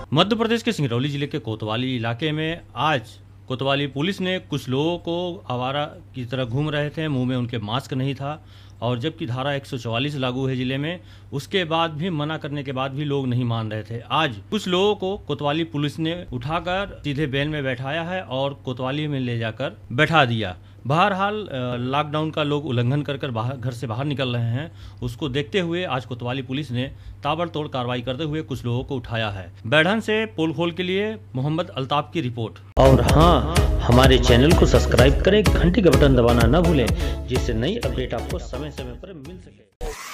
मध्य प्रदेश के सिंगरौली जिले के कोतवाली इलाके में आज कोतवाली पुलिस ने कुछ लोगों को आवारा की तरह घूम रहे थे, मुंह में उनके मास्क नहीं था और जबकि धारा 144 लागू है जिले में, उसके बाद भी मना करने के बाद भी लोग नहीं मान रहे थे। आज कुछ लोगों को कोतवाली पुलिस ने उठाकर सीधे वैन में बैठाया है और कोतवाली में ले जाकर बैठा दिया। बहरहाल लॉकडाउन का लोग उल्लंघन कर घर से बाहर निकल रहे हैं, उसको देखते हुए आज कोतवाली पुलिस ने ताबड़तोड़ कार्रवाई करते हुए कुछ लोगों को उठाया है। बैढ़न से पोल खोल के लिए मोहम्मद अल्ताफ की रिपोर्ट। और हाँ, हमारे चैनल को सब्सक्राइब करें, घंटी का बटन दबाना न भूलें, जिससे नई अपडेट आपको समय समय पर मिल सके।